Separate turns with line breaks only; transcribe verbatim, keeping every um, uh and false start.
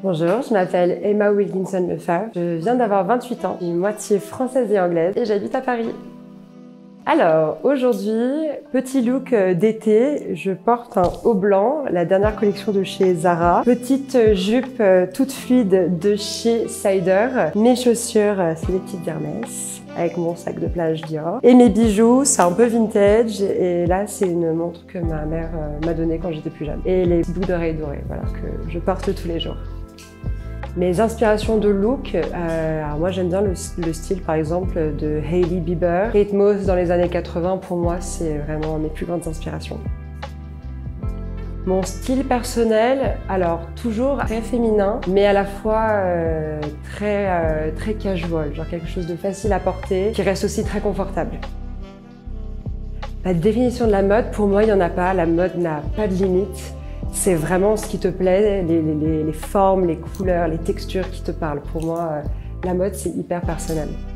Bonjour, je m'appelle Emma Wilkinson Lefebvre. Je viens d'avoir vingt-huit ans, une moitié française et anglaise, et j'habite à Paris. Alors, aujourd'hui, petit look d'été, je porte un haut blanc, la dernière collection de chez Zara. Petite jupe toute fluide de chez Cider. Mes chaussures, c'est des petites Hermès, avec mon sac de plage Dior. Et mes bijoux, c'est un peu vintage, et là, c'est une montre que ma mère m'a donnée quand j'étais plus jeune. Et les boucles d'oreilles dorées, voilà, que je porte tous les jours. Mes inspirations de look, euh, alors moi j'aime bien le, le style par exemple de Hailey Bieber. Kate Moss dans les années quatre-vingts, pour moi c'est vraiment mes plus grandes inspirations. Mon style personnel, alors toujours très féminin, mais à la fois euh, très, euh, très casual, genre quelque chose de facile à porter, qui reste aussi très confortable. La définition de la mode, pour moi il n'y en a pas, la mode n'a pas de limite. C'est vraiment ce qui te plaît, les, les, les formes, les couleurs, les textures qui te parlent. Pour moi, la mode, c'est hyper personnel.